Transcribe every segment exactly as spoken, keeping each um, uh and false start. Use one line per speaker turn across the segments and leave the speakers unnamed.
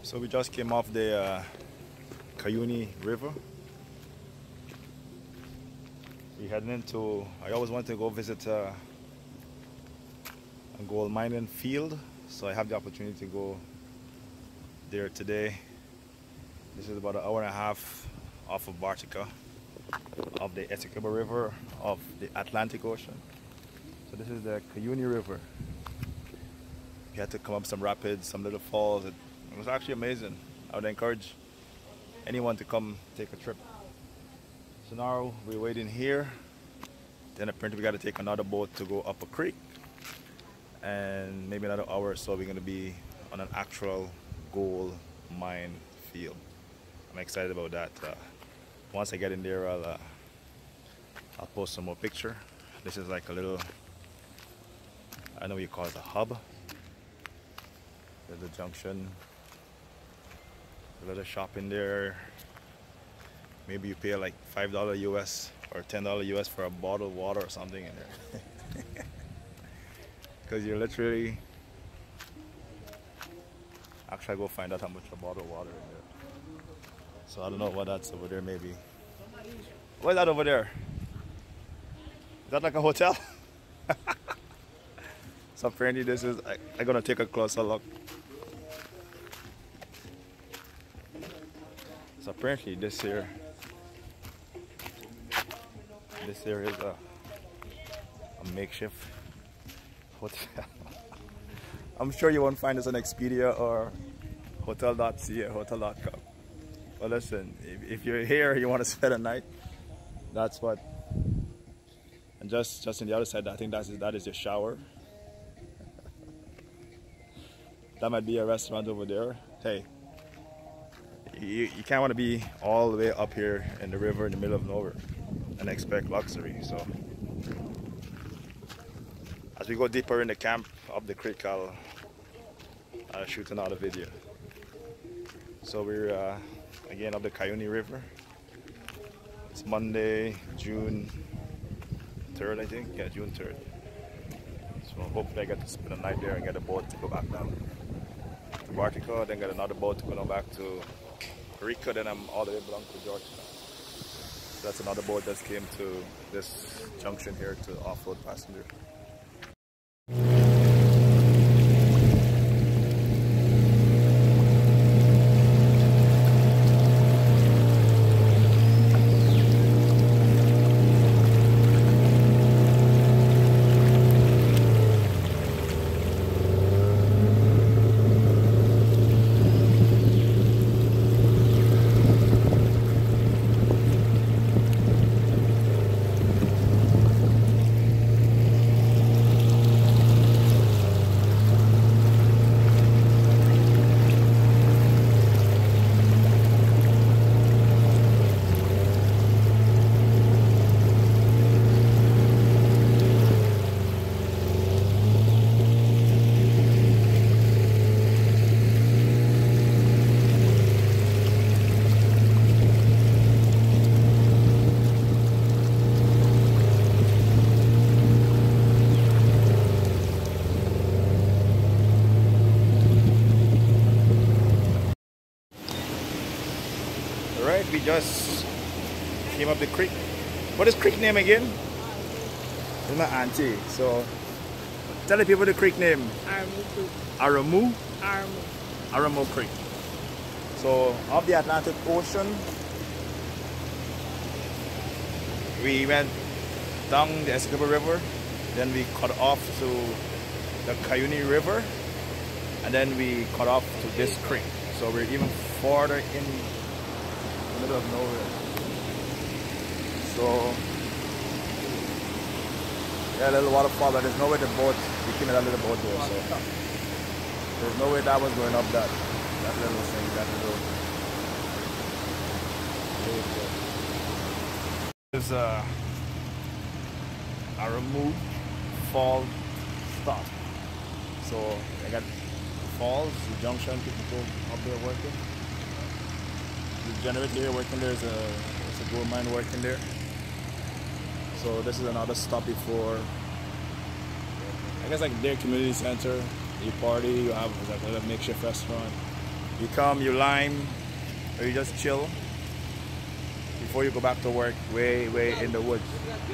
So we just came off the uh, Cuyuni River. We're heading into, I always wanted to go visit uh, a gold mining field, so I have the opportunity to go there today. This is about an hour and a half off of Bartica, of the Essequibo River, of the Atlantic Ocean. So this is the Cuyuni River. We had to come up some rapids, some little falls. It, it was actually amazing. I would encourage anyone to come take a trip. So now we're waiting here. Then apparently we got to take another boat to go up a creek. And maybe another hour or so we're going to be on an actual gold mine field. I'm excited about that. Uh, once I get in there, I'll, uh, I'll post some more picture. This is like a little, I don't know what you call it, a hub. There's a junction. A little shop in there. Maybe you pay like five dollars U S or ten dollars U S for a bottle of water or something in there. Because you're literally, actually I go find out how much a bottle of water in there. So I don't know what that's over there maybe. What is that over there? Is that like a hotel? So apparently this is, I, I'm gonna take a closer look. So apparently this here, this here is a, a makeshift hotel. I'm sure you won't find this on Expedia or hotel dot C A, hotel dot com. But listen, if, if you're here, you want to spend a night, that's what. And just just on the other side, I think that's that is your shower. That might be a restaurant over there. Hey, you, you can't want to be all the way up here in the river in the middle of nowhere and expect luxury. So as we go deeper in the camp up the creek, I'll, I'll shoot another video. So we're uh, again up the Cuyuni River. It's Monday, June third, I think. Yeah, June third. So hopefully I get to spend a night there and get a boat to go back down to Bartica, then get another boat to go back to Rica, then I'm all the way belong to Georgetown. So that's another boat that came to this junction here to offload passenger. Alright, we just came up the creek. What is creek name again? It's my auntie. So tell the people the creek name. Aramu.
Aramu.
Aramu Creek. So off the Atlantic Ocean, we went down the Essequibo River, then we cut off to the Cuyuni River, and then we cut off to this creek. So we're even farther in the middle of nowhere. So yeah, a little waterfall, but there's no way the boat, we came in that little boat there, so there's no way that was going up that that little thing, that little. This is uh, Aramu Fall stop. So I got falls, the junction, people go up there working. The generator here working there is a, it's a gold mine working there. So this is another stop before, I guess like their community center. You party, you have like a little makeshift restaurant. You come, you lime, or you just chill before you go back to work way, way in the woods.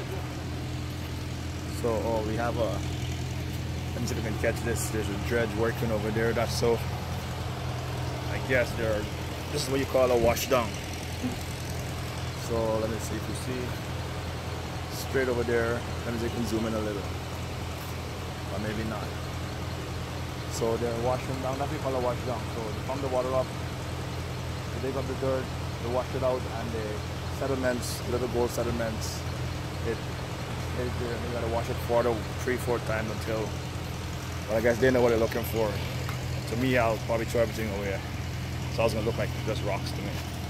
So, oh, we have a, let me see if we can catch this. There's a dredge working over there. That's so, I guess there, this is what you call a washdown. So let me see if you see, straight over there. Let me see if you can zoom in a little, or maybe not. So they're washing down, that's what we call a washdown. So they pump the water up, they dig up the dirt, they wash it out, and the settlements, little gold settlements, it They, they gotta wash it four to three, four times until, well, I guess they know what they're looking for. To me, I'll probably throw everything away. So it's gonna look like just rocks to me.